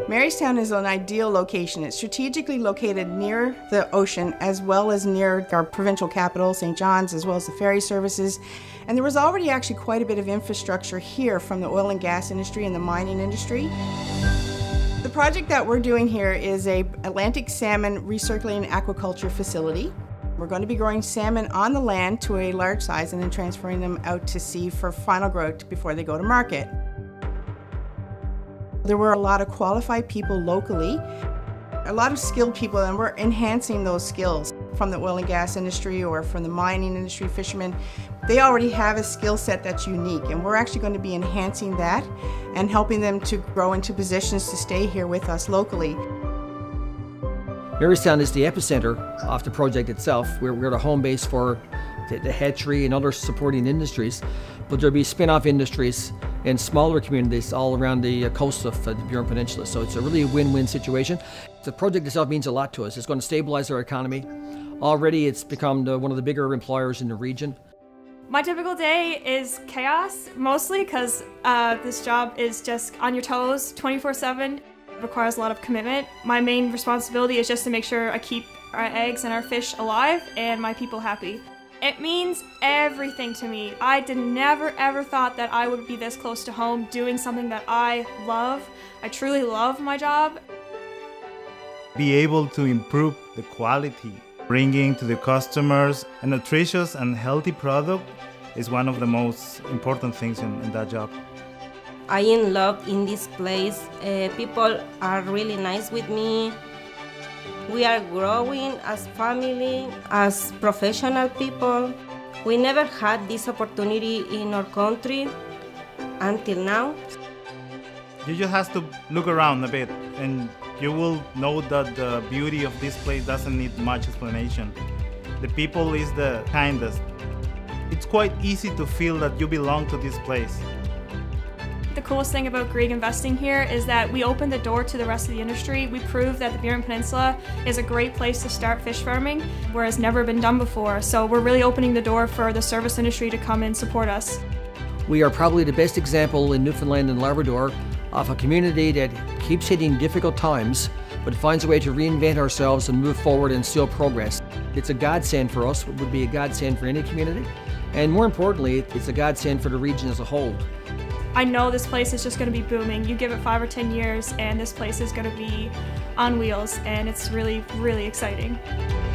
Marystown is an ideal location. It's strategically located near the ocean as well as near our provincial capital, St. John's, as well as the ferry services. And there was already actually quite a bit of infrastructure here from the oil and gas industry and the mining industry. The project that we're doing here is a Atlantic salmon recirculating aquaculture facility. We're going to be growing salmon on the land to a large size and then transferring them out to sea for final growth before they go to market. There were a lot of qualified people locally, a lot of skilled people, and we're enhancing those skills from the oil and gas industry or from the mining industry, fishermen. They already have a skill set that's unique, and we're actually going to be enhancing that and helping them to grow into positions to stay here with us locally. Marystown is the epicenter of the project itself. We're the home base for the hatchery and other supporting industries, but there'll be spin-off industries and smaller communities all around the coast of the Burin Peninsula. So it's a really win-win situation. The project itself means a lot to us. It's going to stabilize our economy. Already it's become one of the bigger employers in the region. My typical day is chaos, mostly because this job is just on your toes 24/7. It requires a lot of commitment. My main responsibility is just to make sure I keep our eggs and our fish alive and my people happy. It means everything to me. I never ever thought that I would be this close to home doing something that I love. I truly love my job. Be able to improve the quality, bringing to the customers a nutritious and healthy product is one of the most important things in that job. I am in love in this place. People are really nice with me. We are growing as family, as professional people. We never had this opportunity in our country until now. You just have to look around a bit and you will know that the beauty of this place doesn't need much explanation. The people is the kindest. It's quite easy to feel that you belong to this place. The coolest thing about Grieg investing here is that we open the door to the rest of the industry. We prove that the Burin Peninsula is a great place to start fish farming, where it's never been done before. So we're really opening the door for the service industry to come and support us. We are probably the best example in Newfoundland and Labrador of a community that keeps hitting difficult times, but finds a way to reinvent ourselves and move forward and still progress. It's a godsend for us. It would be a godsend for any community. And more importantly, it's a godsend for the region as a whole. I know this place is just going to be booming. You give it 5 or 10 years and this place is going to be on wheels, and it's really, really exciting.